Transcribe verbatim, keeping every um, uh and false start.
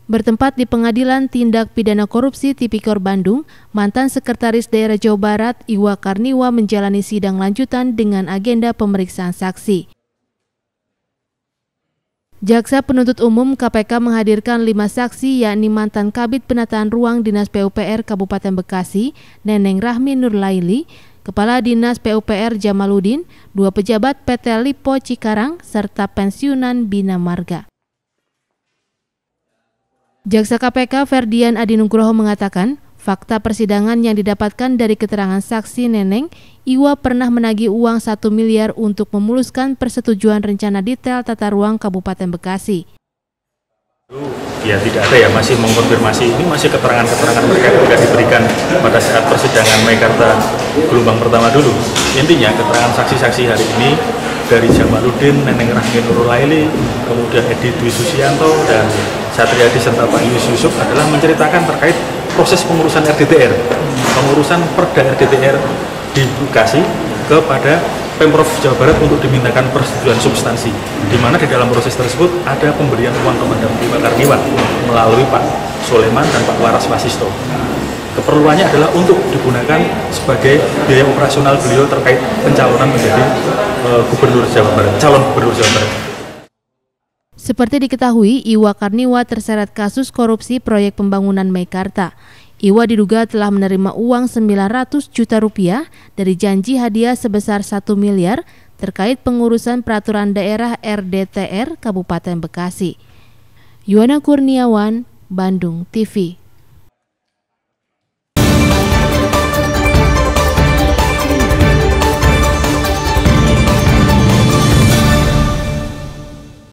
Bertempat di Pengadilan Tindak Pidana Korupsi Tipikor Bandung, mantan Sekretaris Daerah Jawa Barat Iwa Karniwa menjalani sidang lanjutan dengan agenda pemeriksaan saksi. Jaksa Penuntut Umum K P K menghadirkan lima saksi, yakni mantan Kabid Penataan Ruang Dinas P U P R Kabupaten Bekasi, Neneng Rahmi Nurlaili, Kepala Dinas P U P R Jamaludin, dua pejabat P T Lipo Cikarang, serta pensiunan Bina Marga. Jaksa K P K Ferdian Adinugroho mengatakan, fakta persidangan yang didapatkan dari keterangan saksi Neneng, Iwa pernah menagih uang satu miliar untuk memuluskan persetujuan rencana detail tata ruang Kabupaten Bekasi. Ya tidak ada ya, masih mengkonfirmasi, ini masih keterangan-keterangan mereka yang diberikan pada saat persidangan Meikarta gelombang pertama dulu. Intinya keterangan saksi-saksi hari ini dari Jamaludin, Neneng Rahmi Nurlaili, kemudian Edi Dwi Susianto, dan Satriadi serta Pak Yus Yusuf adalah menceritakan terkait proses pengurusan R D T R, pengurusan Perda R D T R di Bekasi kepada Pemprov Jawa Barat untuk dimintakan persetujuan substansi, di mana di dalam proses tersebut ada pemberian uang kepada Iwa Karniwa melalui Pak Soleman dan Pak Waras Wasisto. Keperluannya adalah untuk digunakan sebagai biaya operasional beliau terkait pencalonan menjadi uh, Gubernur Jawa Barat, calon Gubernur Jawa Barat. Seperti diketahui, Iwa Karniwa terseret kasus korupsi proyek pembangunan Meikarta. Iwa diduga telah menerima uang sembilan ratus juta rupiah dari janji hadiah sebesar satu miliar terkait pengurusan peraturan daerah R D T R Kabupaten Bekasi. Yuwana Kurniawan, Bandung T V.